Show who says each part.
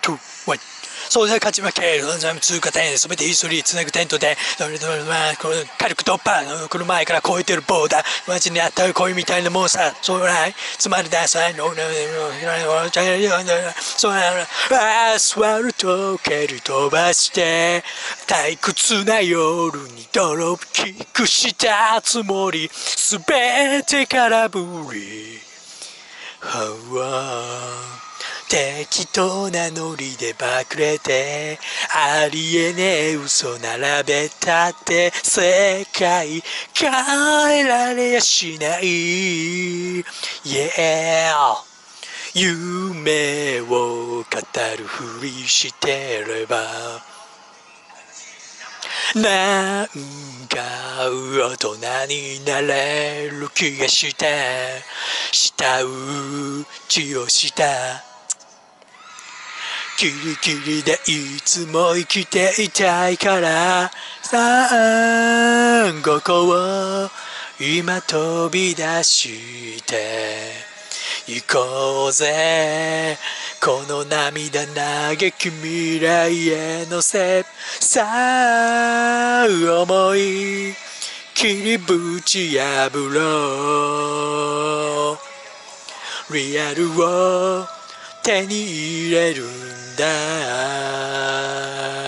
Speaker 1: 2、1。そうで勝ち負け、通過点、すべて一緒につなぐ点と点、火力突破、この前から越えてるボーダー、街にあった恋みたいなもんさ、そうないつまりダサいの、アスファルト蹴り飛ばして、退屈な夜にドロップキックしたつもり、すべて空振り。適当なノリでバクれて、ありえねえ嘘並べたって世界変えられやしない、yeah。 夢を語るふりしてればなんか大人になれる気がして舌打ちをしたキリキリでいつも生きていたいからさあここを今飛び出して行こうぜこの涙嘆き未来へのせさあ思い切りぶち破ろうリアルを手に入れるんだ